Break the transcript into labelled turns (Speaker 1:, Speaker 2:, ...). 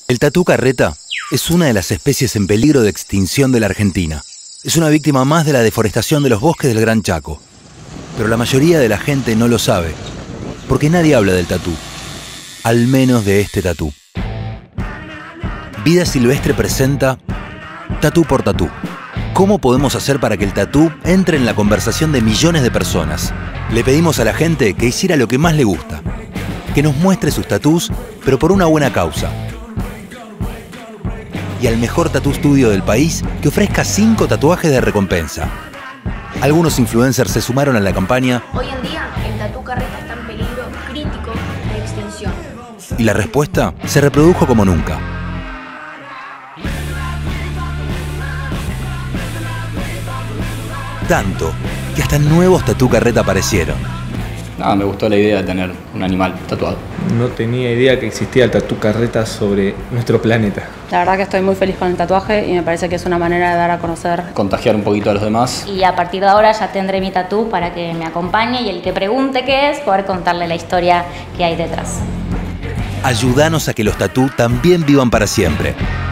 Speaker 1: El tatú carreta es una de las especies en peligro de extinción de la Argentina. Es una víctima más de la deforestación de los bosques del Gran Chaco. Pero la mayoría de la gente no lo sabe, porque nadie habla del tatú. Al menos de este tatú. Vida Silvestre presenta Tatú por Tatú. ¿Cómo podemos hacer para que el tatú entre en la conversación de millones de personas? Le pedimos a la gente que hiciera lo que más le gusta. Que nos muestre sus tatús, pero por una buena causa. Y al mejor tatú estudio del país que ofrezca 5 tatuajes de recompensa. Algunos influencers se sumaron a la campaña.
Speaker 2: Hoy en día el tatú carreta está en peligro crítico de extinción.
Speaker 1: Y la respuesta se reprodujo como nunca. Tanto que hasta nuevos tatú carreta aparecieron.
Speaker 3: Nada, me gustó la idea de tener un animal tatuado.
Speaker 4: No tenía idea que existía el tatú carreta sobre nuestro planeta.
Speaker 5: La verdad que estoy muy feliz con el tatuaje y me parece que es una manera de dar a conocer.
Speaker 3: Contagiar un poquito a los demás.
Speaker 6: Y a partir de ahora ya tendré mi tatú para que me acompañe y el que pregunte qué es, poder contarle la historia que hay detrás.
Speaker 1: Ayúdanos a que los tatú también vivan para siempre.